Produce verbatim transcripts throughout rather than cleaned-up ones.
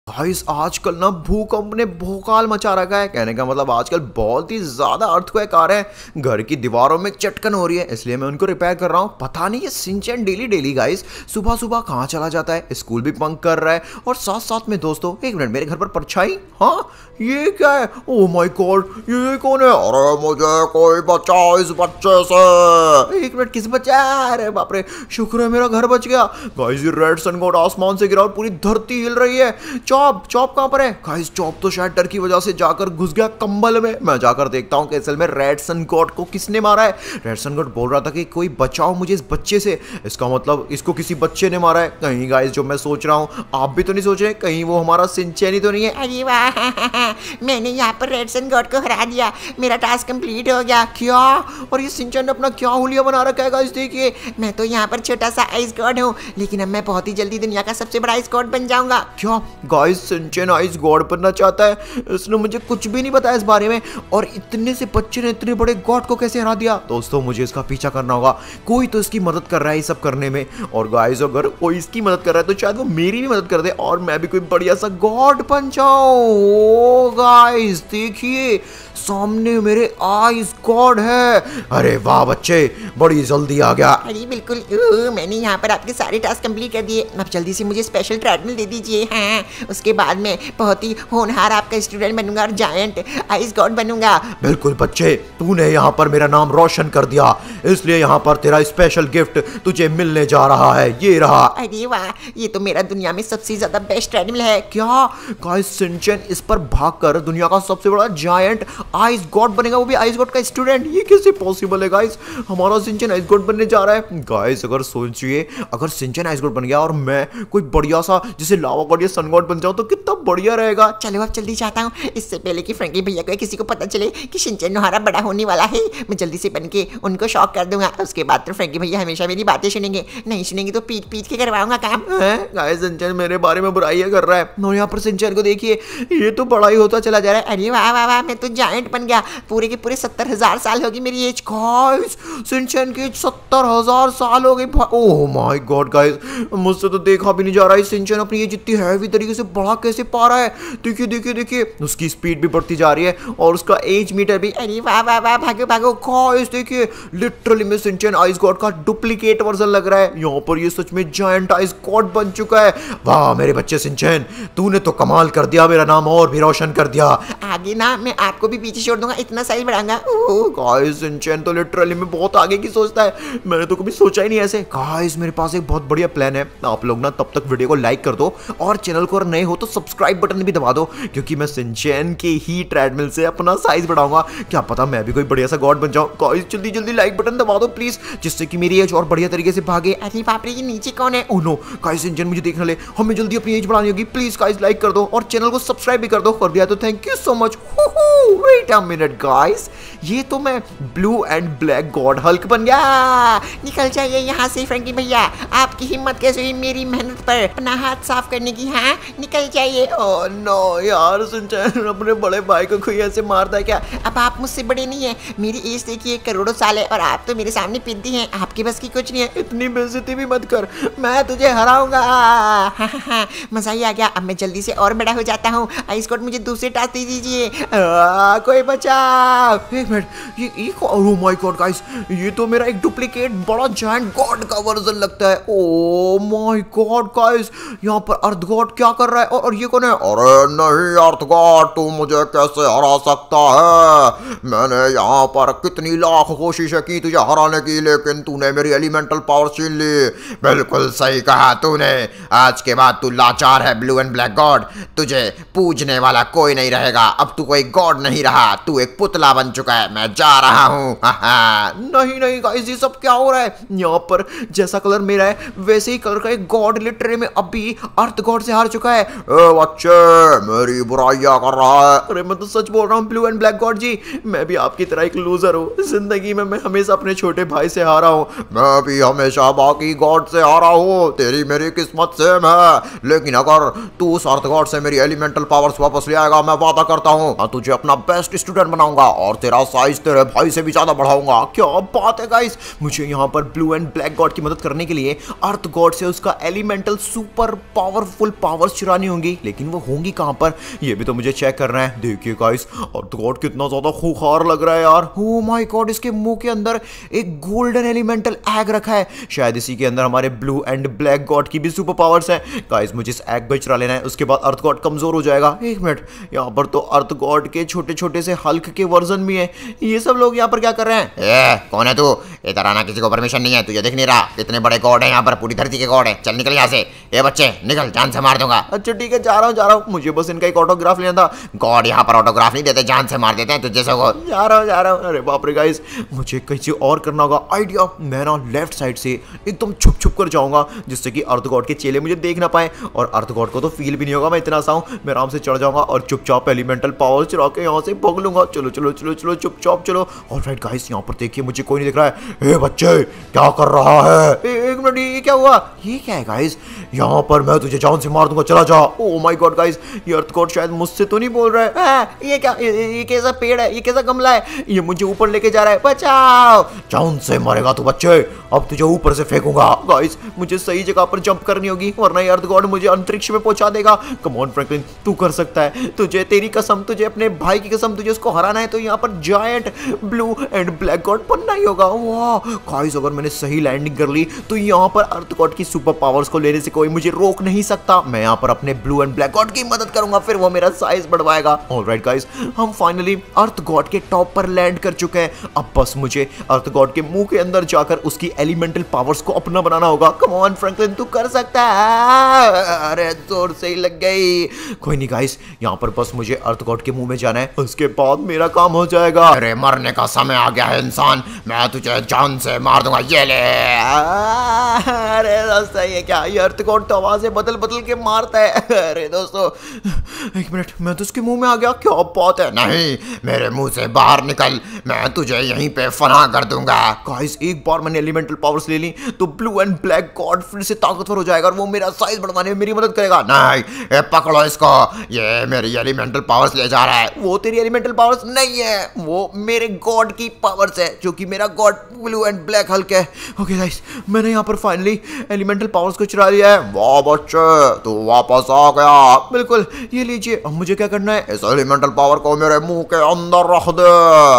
Guys आजकल ना भूकंप ने भोकाल मचा रखा है। कहने का मतलब आजकल बहुत ही ज्यादा अर्थक्वेक आ रहे हैं, घर की दीवारों में चटकन हो रही है, इसलिए मैं उनको रिपेयर कर रहा हूँ। पता नहीं ये शिनचैन डेली डेली गाइस सुबह सुबह कहाँ चला जाता है, स्कूल भी बंक कर रहा है और साथ साथ में दोस्तों एक मिनट मेरे घर पर परछाई। हाँ ये क्या है? ओह माय गॉड ये कौन है? अरे मुझे कोई बचाओ इस बच्चे से। एक मिनट किस बच्चा? अरे बाप रे शुक्र है मेरा घर बच गया। गाइस ये रेड सन गॉड आसमान से गिरा और पूरी धरती हिल रही है। चॉप चॉप कहां पर है? गाइस चॉप तो शायद डर की वजह से जाकर घुस गया कंबल में। मैं जाकर देखता हूं कि असल में रेड सन गॉड को किसने मारा है। रेड सन गॉड बोल रहा था कि कोई बचाओ मुझे इस बच्चे से, इसका मतलब इसको किसी बच्चे ने मारा है। कहीं गाइस जो मैं सोच रहा हूं आप भी तो नहीं सोच रहे कहीं वो हमारा शिनचैन ही तो नहीं है? अरे वाह मैंने यहाँ पर रेड सन गॉड को हरा दिया, मेरा टास्क कंप्लीट हो गया। क्या? और ये शिनचैन ने अपना क्या हुलिया बना रखा है गाइस देखिए। मैं तो यहाँ पर छोटा सा आइस गॉड हूँ, लेकिन अब मैं बहुत ही जल्दी दुनिया का सबसे बड़ा आइस गॉड बन जाऊंगा। क्या गाइस शिनचैन आइस गॉड बनना चाहता है? इसने मुझे कुछ भी नहीं बताया इस बारे में। और इतने से बच्चे ने इतने बड़े गॉड को कैसे हरा दिया? दोस्तों मुझे इसका पीछा करना होगा, कोई तो इसकी मदद कर रहा है ये सब करने में। और गाइस अगर कोई इसकी मदद कर रहा है तो शायद वो मेरी भी मदद कर दे और मैं भी कोई बढ़िया सा गॉड बन जाऊं। ओ गाइस देखिए सामने मेरे आइस गॉड है। अरे वाह बच्चे बड़ी जल्दी आ गया। अरे बिल्कुल ओ, मैंने यहाँ पर आपके सारे टास्क कंप्लीट कर दिए। अब जल्दी से मुझे स्पेशल ट्रेडमिल दे दीजिए। हाँ उसके बाद में बहुत ही होनहार आपका स्टूडेंट बनूंगा और जायंट आइस गॉड बनूंगा। बिल्कुल बच्चे तूने यहाँ पर मेरा नाम रोशन कर दिया, इसलिए यहाँ पर तेरा स्पेशल गिफ्ट तुझे मिलने जा रहा है, ये रहा। अरे वाह ये तो मेरा दुनिया में सबसे ज्यादा बेस्ट ट्रेडमिल है। क्या गाइस शिनचैन इस पर भागकर दुनिया का सबसे बड़ा जायंट आइस गॉड बनेगा, वो भी आइस गॉड का स्टूडेंट? ये कैसे पॉसिबल है गाइस? हमारा शिनचैन आइस गॉड बनने जा रहा है। गाइस अगर सोचिए अगर शिनचैन आइस गॉड बन गया और मैं कोई बढ़िया सा जैसे लावा गॉड या सन गॉड बन जाऊं तो कितना बढ़िया रहेगा। चलो अब जल्दी चाहता हूँ इससे पहले कि फ्रैंकी भैया को किसी को पता चले कि शिनचैन हमारा बड़ा होने वाला है, मैं जल्दी से बन के उनको शॉक कर दूंगा। उसके बाद तो फ्रैंकी भैया हमेशा मेरी बातें सुनेंगे, नहीं सुनेंगे तो पीट पीट के करवाऊंगा काम। गाइस शिनचैन मेरे बारे में बुराइयां कर रहा है और यहाँ पर शिनचैन को देखिए ये तो बड़ा ही होता चला जा रहा है। अरे वाह वाह वाह मैं तो जायंट बन गया, पूरे के पूरे सत्तर हजार साल होगी मेरी एज। गाइस शिनचैन की सत्तर हजार साल हो गई। ओह माय गॉड गाइस मुझसे तो देखा भी नहीं जा रहा है शिनचैन अपनी एज इतनी हैवी तरीके से बढ़ा कैसे पा रहा है। देखिए देखिए देखिए उसकी स्पीड भी बढ़ती जा रही है और उसका एज मीटर भी। अरे वाह वाह वाह भागो भागो। गाइस देखिए लिटरली में शिनचैन आइस गॉड का डुप्लीकेट वर्जन लग रहा है। यहाँ पर ये सच में जायंट आइस गॉड बन चुका है। वाह मेरे बच्चे शिनचैन तूने तो कमाल कर दिया, मेरा नाम और भी रोशन कर दिया। आगे ना मैं आपको भी पीछे छोड़ दूंगा, इतना साइज बढ़ाऊंगा। गाइस शिनचैन तो लिटरली में बहुत आगे की सोचता है, मैंने तो कभी सोचा ही नहीं ऐसे। गाइस मेरे पास एक बहुत बढ़िया प्लान है, आप लोग ना तब तक वीडियो को लाइक कर दो और चैनल को अगर नए हो तो सब्सक्राइब बटन भी दबा दो, क्योंकि मैं शिनचैन के ही ट्रेडमिल से अपना साइज बढ़ाऊंगा। क्या पता मैं भी कोई बढ़िया सा गॉड बन जाऊं। गाइस जल्दी जल्दी लाइक बटन दबा दो प्लीज, जिससे कि मेरी एज और बढ़िया तरीके से भागे। अरे बाप रे ये नीचे कौन है? ओह नो गाइस शिनचैन मुझे देखने ले, हमें जल्दी अपनी एज बढ़ानी होगी। प्लीज गाइस लाइक कर दो और चैनल को सब्सक्राइब भी कर दो। कर दिया तो thank you so much. Wait a minute guys ये तो मैं blue and black god Hulk बन गया। निकल जाइए यहाँ से फ्रैंकी भैया, आपकी हिम्मत कैसे हुई मेरी मेहनत पर अपना हाथ साफ करने की? हाँ निकल जाइए। ओह नो यार शिनचैन अपने बड़े भाई को कोई ऐसे मारता है क्या? अब आप मुझसे बड़े नहीं है, मेरी एज देखिए करोड़ों साल है और आप तो मेरे सामने पिद्दी हैं, आपके बस की कुछ नहीं है। इतनी बेइज्जती भी मत कर, मैं तुझे हराऊंगा। हाँ हाँ हाँ मजा ही आ गया। अब मैं जल्दी से और बड़ा हो जाता हूँ। आइस गॉड मुझे दूसरे टास्क दे दीजिए। कोई बचाओ। एक मिनट ये ये ओह माय गॉड गाइस ये तो मेरा एक डुप्लीकेट बड़ा जायंट गॉड का वर्जन लगता है। ओह माय गॉड गाइस यहाँ पर अर्थ गॉड क्या कर रहा है? और, और ये कौन है? अरे नहीं अर्थ गॉड तू मुझे कैसे हरा सकता है? मैंने यहाँ पर कितनी लाख कोशिशें की तुझे हराने की, लेकिन तूने मेरी एलिमेंटल पावर छीन ली। बिल्कुल सही कहा तूने, आज के बाद तू लाचार है ब्लू एंड ब्लैक गॉड, तुझे पूजने वाला कोई नहीं रहेगा। अब तू कोई गॉड नहीं रहा, तू एक पुतला बन चुका है। मैं जा रहा हूँ। नहीं नहीं गाइस ये सब क्या हो रहा है? यहाँ पर जैसा कलर मेरा है वैसे ही कलर का एक गॉड लिटरली में अभी अर्थ गॉड से हार चुका है। ए बच्चे मेरी बुराइयां कर रहा है। अरे मैं तो सच बोल रहा हूँ blue and black god ji, मैं भी आपकी तरह एक लूजर हूँ। जिंदगी में मैं हमेशा अपने छोटे भाई से हारा हूँ, मैं भी हमेशा बाकी गॉड से हारा हूँ। तेरी मेरी किस्मत सेम है, लेकिन अगर तू उस अर्थ गॉड से मेरी एलिमेंटल पावर्स वापस ले आएगा मैं वादा करता हूँ तुझे अपना बेस्ट स्टूडेंट बनाऊंगा और तेरा साइज तेरे भाई से भी ज्यादा बढ़ाऊंगा। क्या बात है गाइस, मुझे यहाँ पर ब्लू एंड ब्लैक गॉड की मदद करने के लिए अर्थ गॉड से उसका एलिमेंटल सुपर पावरफुल पावर्स चुरानी होंगी, लेकिन वो होंगी कहाँ पर ये भी तो मुझे चेक करना है। देखिए गाइस, अर्थ गॉड कितना ज्यादा खूंखार लग रहा है यार। ओ माय गॉड, इसके मुंह के अंदर एक गोल्डन एलिमेंटल एग रखा है, शायद इसी के अंदर हमारे ब्लू एंड ब्लैक गॉड की भी सुपर पावर्स है। गाइस मुझे इस एग को चुरा लेना है, उसके बाद अर्थ गॉड कमजोर हो जाएगा। एक मिनट, यहाँ पर तो अर्थ गॉड के छोटे छोटे से हल्क के वर्जन भी हैं। ये सब लोग यहाँ पर क्या कर रहे हैं? ए, कौन है तू? इधर आना किसी को परमिशन नहीं है, तुझे दिख नहीं रहा कितने बड़े गॉड है यहाँ पर, पूरी धरती के गॉड है। चल निकल यहाँ से, ये बच्चे निकल, जान से मार दूंगा। अच्छा ठीक है, जा रहा हूँ जा रहा हूँ, मुझे बस इनका एक ऑटोग्राफ लेना था। गॉड यहाँ पर ऑटोग्राफ नहीं देते, जान से मार देते हैं तुझे को। जा रहा हूँ जा रहा हूँ। अरे बाप रे गाइस, मुझे किसी और करना होगा आइडिया। मैं ना लेफ्ट साइड से एकदम छुप छुप कर जाऊंगा, जिससे कि अर्थ गॉड के चेले मुझे देख ना पाए और अर्थ गॉड को तो फील भी नहीं होगा मैं इतना सा हूँ। मैं आराम से चढ़ जाऊंगा और चुपचाप एलिमेंटल पावर चुरा के यहाँ से भग लूंगा। चलो चलो चलो चलो चुपचाप चलो। ऑलराइट गाइस, यहाँ पर देखिए मुझे कोई नहीं दिख रहा है। ए बच्चे, क्या कर रहा है? ए, एक मिनट, ये क्या हुआ? ये क्या है गाइस? यहाँ पर मैं तुझे जान से मार दूंगा, चला जा। ओह माय गॉड गाइस, ये अर्थ गॉड शायद मुझसे तो नहीं बोल रहा है। आ, ये क्या, ये, ये कैसा पेड़ है, ये कैसा गमला है, ये मुझे ऊपर लेके जा रहा है। बचाओ, जान से मरेगा तू बच्चे, अब तुझे ऊपर से फेंकूंगा। गाइस मुझे सही जगह पर जंप करनी होगी, वरना ये अर्थ गॉड मुझे अंतरिक्ष में पहुंचा देगा। कम ऑन फ्रैंकलिन, तू कर सकता है, तुझे, तेरी कसम, तुझे अपने भाई की कसम, तुझे उसको हराना है तो यहाँ पर giant blue and black god बनना ही होगा। वाह गाइस, अगर मैंने सही लैंडिंग कर ली तो यहाँ पर अर्थ गॉड की सुपर पावर्स को लेने से कोई मुझे रोक नहीं सकता। मैं यहाँ पर अपने ब्लू एंड ब्लैक गॉड की मदद करूंगा, फिर वो मेरा साइज बढ़वाएगा। ऑलराइट गाइस, हम फाइनली अर्थ गॉड के टॉप पर लैंड कर चुके हैं। अब बस मुझे अर्थ गॉड के मुंह के अंदर जाकर उसकी एलिमेंटल पावर्स को अपना बनाना होगा। कम ऑन फ्रैंकलिन, तू कर सकता है। अरे जोर से ही लग गई। कोई नहीं गाइस, यहाँ पर बस मुझे अर्थ गॉड के मुंह में जाना है, उसके बाद मेरा काम हो जाएगा। अरे मरने का समय आ गया है इंसान, मैं तुझे जान से मार दूंगा, ये ले। अरे दोस्तों, ये क्या, ये अर्थ गॉड तो आवाजें बदल बदल के मारता है। अरे दोस्तों, एक मिनट, मैं तो उसके मुंह में आ गया। क्या बात है? नहीं, मेरे मुंह से बाहर निकल, मैं तुझे यहीं पे फना कर दूंगा। गाइस, एक बार मैंने एलिमेंटल पावर्स ले ली तो ब्लू एंड ब्लैक गॉड फिर से ताकतवर हो जाएगा और वो मेरा साइज बढ़वाने में मेरी मदद करेगा। नहीं, ये पकड़ो इसको, ये मेरी एलिमेंटल पावर्स ले जा रहा है। वो तेरी एलिमेंटल पावर्स नहीं है, वो मेरे गॉड की पावर्स है, जो कि मेरा god blue and black Hulk है। ओके गाइस, मैंने यहाँ पर फाइनली एलिमेंटल पावर्स को चुरा लिया है। वाह बच्चे, तू वापस आ गया। बिल्कुल, ये लीजिए। अब मुझे क्या करना है? इस एलिमेंटल पावर को मेरे मुंह के अंदर रख दे।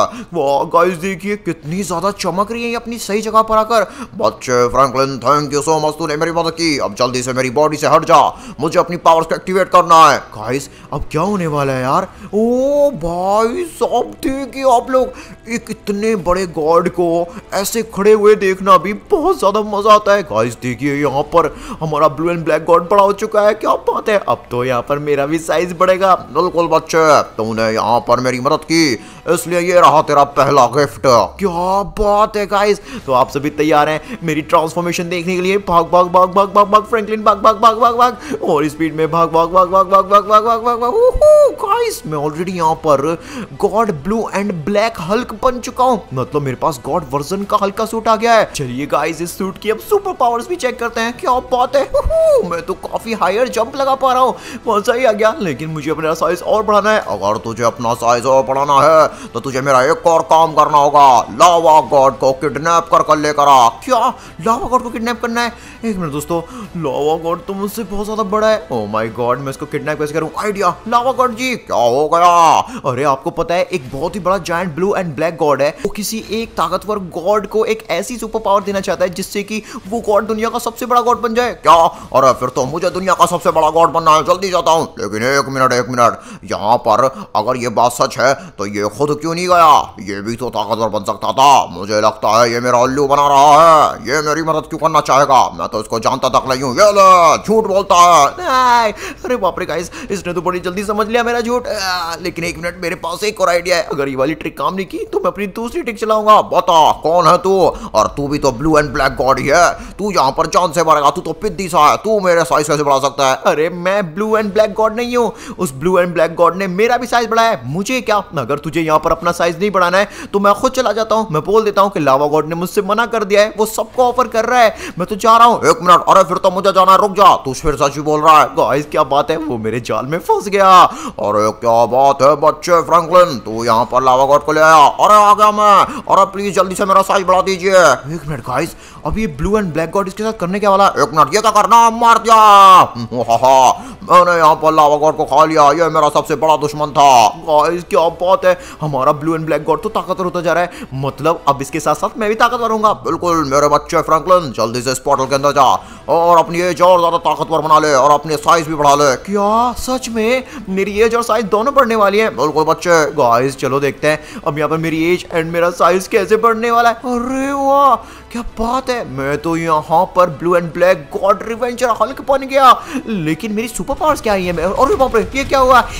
वाह गाइस, देखिए कितनी ज्यादा चमक रही है अपनी सही जगह पर आकर। बच्चे Franklin, thank you so much, तूने मेरी मदद की। अब जल्दी से मेरी बॉडी से हट जा, मुझे अपनी पावर्स को एक्टिवेट करना है। गाइस, अब क्या होने वाला है यार? ओ भाई साहब, देखिए आप लोग, एक इतने बड़े गॉड को ऐसे खड़े हुए देखना भी बहुत ज्यादा मजा आता है। गाइस देखिए, यहाँ पर हमारा ब्लू एंड ब्लैक गॉड बड़ा हो चुका है। क्या बात है, अब तो यहाँ पर मेरा भी साइज बढ़ेगा। बिल्कुल बच्चे, तूने यहाँ पर मेरी मदद की, इसलिए ये रहा तेरा पहला गिफ्ट। क्या बात है गाइस, तो आप सभी तैयार हैं मेरी ट्रांसफॉर्मेशन देखने के लिए? भाग भाग भाग भाग भाग भाग फ्रैंकलिन, भाग भाग भाग भाग भाग और स्पीड में भाग भाग भाग भाग भाग भाग भाग भाग भाग भाग। गाइस, मैं ऑलरेडी यहाँ पर god blue and black Hulk बन चुका हूँ, मतलब मेरे पास गॉड वर्जन का हल्का सूट आ गया है। चलिए गाइस, इस सूट की अब सुपर पावर्स भी चेक करते हैं। क्या बात है, मैं तो काफी हायर जंप लगा पा रहा हूँ, मजा ही आ गया। लेकिन मुझे अपना साइज और बढ़ाना है। अगर तुझे अपना साइज और बढ़ाना है तो तुझे मेरा एक और काम करना होगा, लावा गॉड को किडनैप कर कर लेकर आ। क्या, लावा गॉड को किडनैप करना है? एक मिनट दोस्तों, लावा गॉड तो मुझसे बहुत ज्यादा बड़ा है। ओह माय गॉड, मैं इसको किडनैप कैसे करूं? आइडिया। लावा गॉड जी, क्या हो गया? अरे आपको पता है, एक बहुत ही बड़ा giant blue and black god है, वो किसी एक ताकतवर गॉड को एक ऐसी सुपर पावर देना चाहता है जिससे कि वो गॉड दुनिया का सबसे बड़ा गॉड बन जाए। क्या? अरे फिर तो मुझे दुनिया का सबसे बड़ा गॉड बनना है, जल्दी जाता हूँ। लेकिन एक मिनट एक मिनट, यहाँ पर अगर ये बात सच है तो ये खुद क्यों नहीं गया? ये भी तो ताकतवर बन सकता था। मुझे लगता है ये मेरा उल्लू बना रहा है, ये मेरी मदद क्यों करना चाहेगा? मैं तो इसको जानता तक नहीं हूँ, ये ले, झूठ बोलता है। अरे बाप रे गाइस, इसने तो बड़ी जल्दी समझ लिया मेरा झूठ। लेकिन एक मिनट, मेरे पास एक और आइडिया है। अगर ये वाली ट्रिक काम नहीं की तो मैं अपनी दूसरी ट्रिक चलाऊंगा। बता, कौन है तू? और तू भी तो ब्लू एंड ब्लैक गॉड ही है, तू यहाँ पर जान से मरेगा। तू तो पिद्दी सा है, तू मेरे साइज कैसे बढ़ा सकता है? अरे मैं ब्लू एंड ब्लैक गॉड नहीं हूँ, उस ब्लू एंड ब्लैक गॉड ने मेरा भी साइज बढ़ाया है। मुझे क्या, अगर तुझे यहाँ पर अपना साइज नहीं बढ़ाना है तो मैं खुद चला जाता हूँ। मैं बोल देता हूँ कि लावा गॉड ने मुझसे मना कर दिया है, वो सबको ऑफर कर रहा है, मैं तो जा रहा हूँ। एक मिनट, अरे फिर तो मुझे जाना है, रुक जा, तू फिर सच ही बोल रहा है। गाइस क्या बात है, वो मेरे जाल में फंस गया। अरे क्या बात है बच्चे फ्रैंकलिन, तू यहाँ पर लावा गॉड को ले आया। अरे आ गया मैं। अरे प्लीज जल्दी से मेरा साइज बढ़ा दीजिए। एक मिनट गाइस, अब ये ब्लू एंड ब्लैक गॉड इसके साथ करने क्या वाला? एक मिनट, ये क्या करना? मार दिया। मैंने यहाँ पर लावा गॉड को खा लिया। ये मेरा सबसे बड़ा दुश्मन था। गाइस क्या बात है, हमारा ब्लू एंड ब्लैक गॉड तो ताकतवर होता जा रहा है। मतलब अब इसके साथ साथ मैं भी ताकतवर होऊंगा। बिल्कुल मेरे बच्चे फ्रैंकलिन, जल्दी से इस पोर्टल के अंदर जा और अपनी एज और ज्यादा ताकतवर बना ले और अपने साइज भी बढ़ा ले। क्या सच में मेरी एज और साइज दोनों बढ़ने वाली है? बिल्कुल बच्चे। गाइस चलो देखते हैं अब यहाँ पर मेरी एज एंड मेरा साइज कैसे बढ़ने वाला है। अरे वाह क्या बात है, मैं तो यहाँ पर blue and black god revenger Hulk बन गया। लेकिन मेरी सुपर पावर्स क्या है? अरे बाप रे, ये क्या हुआ?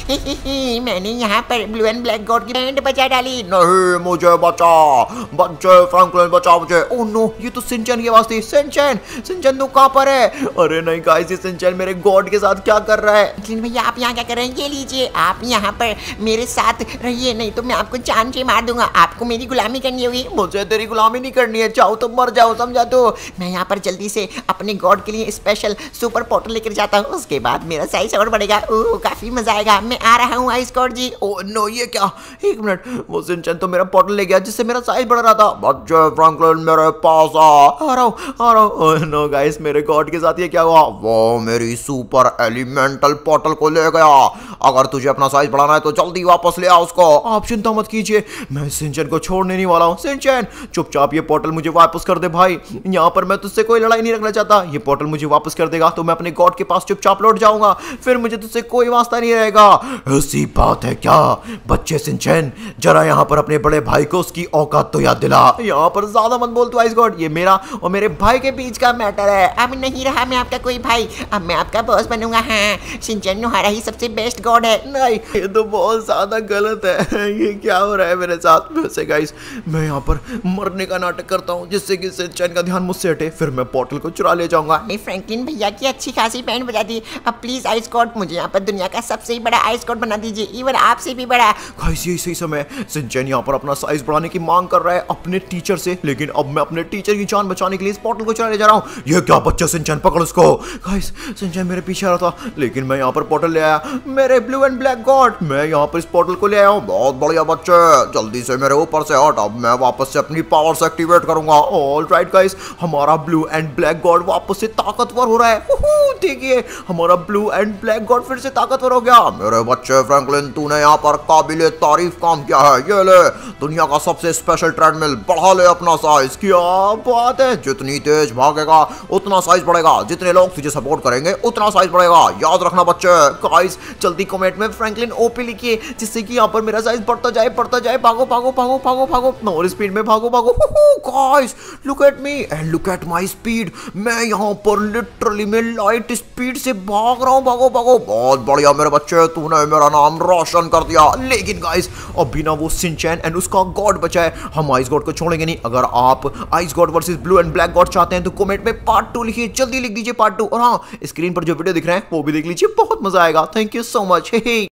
मैंने यहाँ पर ब्लू एंड ब्लैक गॉड की बैंड बचा डाली। नहीं मुझे बचा, बच्चे फ्रैंकलिन बचा मुझे। ओह नो, ये तो सिंचन की आवाज थी। सिंचन, सिंचन तू कहाँ पर है? अरे नहीं गाइस, ये सिंचन मेरे गॉड के साथ क्या कर रहा है? लेकिन भैया आप यहाँ क्या कर रहे हैं? ये लीजिए, आप यहाँ पर मेरे साथ रहिए, नहीं तो मैं आपको जान से मार दूंगा। आपको मेरी गुलामी करनी होगी। मुझे तेरी गुलामी नहीं करनी है, चाहो तो मर जाओ, समझा? तो मैं यहाँ पर जल्दी से अपने गॉड के लिए स्पेशल सुपर पोर्टल लेकर जाता हूँ, उसके बाद मेरा साइज और बढ़ेगा। ओह काफी मजा आएगा। मैं आ रहा हूँ ice god ji. Oh no, ये क्या? एक मिनट, वो सिंचन तो मेरा पोर्टल ले गया जिससे मेरा साइज बढ़ रहा था। बच्चे फ्रैंकलिन मेरे पास आ। आ रहा हूँ आ रहा हूँ। ओह नो गाइस, मेरे गॉड के साथ ये क्या हुआ? वो मेरी सुपर एलिमेंटल पोर्टल को ले गया। अगर तुझे अपना साइज बढ़ाना है तो जल्दी वापस ले आ उसको। आप चिंता मत कीजिए, मैं सिंचन को छोड़ने नहीं वाला हूँ। सिंचन चुपचाप ये पोर्टल मुझे वापस कर दे भाई। यहाँ पर मैं तुझसे कोई लड़ाई नहीं रखना चाहता। ये पोर्टल मुझे वापस कर देगा तो मैं अपने गॉड के पास चुपचाप लौट जाऊंगा, फिर मुझे तुझसे कोई वास्ता नहीं रहेगा। ऐसी बात है क्या? बच्चे सिंचन, जरा यहाँ पर अपने बड़े भाई को उसकी औकात तो याद दिला। यहाँ पर ज्यादा मत बोल तू आइस गॉड, ये मेरा और मेरे भाई के बीच का मैटर है। अब नहीं रहा मैं आपका कोई भाई, अब मैं आपका बॉस बनूंगा। हाँ, सिंचन नोहारा ही सबसे बेस्ट गॉड है। नहीं, ये तो बहुत ज्यादा गलत है। ये क्या हो रहा है मेरे साथ? वैसे गाइस, मैं यहाँ पर मरने का नाटक करता हूँ जिससे कि सिंचन का ध्यान मुझसे हटे, फिर मैं पोर्टल को चुरा ले जाऊंगा। फ्रैंकलिन भैया की अच्छी खासी बैंड बजा दी। अब प्लीज आइस गॉड मुझे यहाँ पर दुनिया का सबसे बड़ा आइस गॉड बना दीजिए, इवन आपसे भी बड़ा। गाइस यही सही समय, सिंचन यहाँ पर अपना साइज बढ़ाने की मांग कर रहा है अपने टीचर से, लेकिन अब मैं अपने टीचर की जान बचाने के लिए इस पोर्टल को चुरा ले जा रहा हूँ। ये क्या बच्चा सिंचन, पकड़ उसको। गाइस सिंचन मेरे पीछे आ रहा था, लेकिन मैं यहाँ पर पोर्टल ले आया। मेरे ब्लू एंड ब्लैक गॉड, मैं यहाँ पर इस पोर्टल को ले आया हूँ। बहुत बढ़िया बच्चे, जल्दी से मेरे ऊपर से हट। अब मैं वापस से अपनी पावर्स एक्टिवेट करूंगा। ऑल राइट गाइस, हमारा ब्लू एंड ब्लैक गॉड वापस से ताकतवर हो रहा है। देखिए हमारा ब्लू एंड ब्लैक गॉड फिर से ताकतवर हो गया। मेरे बच्चे फ्रैंकलिन, तूने यहाँ पर काबिले तारीफ काम किया है। ये ले दुनिया का सबसे स्पेशल ट्रेडमिल, बढ़ा ले अपना साइज। क्या बात है, जितनी तेज भागेगा उतना साइज बढ़ेगा, जितने लोग तुझे सपोर्ट करेंगे उतना साइज बढ़ेगा। याद रखना बच्चे। गाइस जल्दी कमेंट में फ्रैंकलिन ओपी लिखिए, जिससे कि यहाँ पर मेरा साइज बढ़ता जाए बढ़ता जाए। भागो भागो भागो भागो भागो, और स्पीड में भागो भागो। Guys look at me and look at my speed. मैं यहाँ पर लिटरली में लाइट स्पीड से भाग रहा हूँ। भागो भागो, बहुत बढ़िया मेरे बच्चे, तूने मेरा नाम रोशन कर दिया। लेकिन गाइस अभी ना वो सिंचन एंड उसका गॉड बचा है, हम आइस गॉड को छोड़ेंगे नहीं। अगर आप ice god versus blue and black god चाहते हैं तो कमेंट में पार्ट टू लिखिए, जल्दी लिख दीजिए पार्ट टू। और हाँ, स्क्रीन पर जो वीडियो दिख रहे हैं वो भी देख लीजिए, बहुत मजा आएगा। Thank you so much.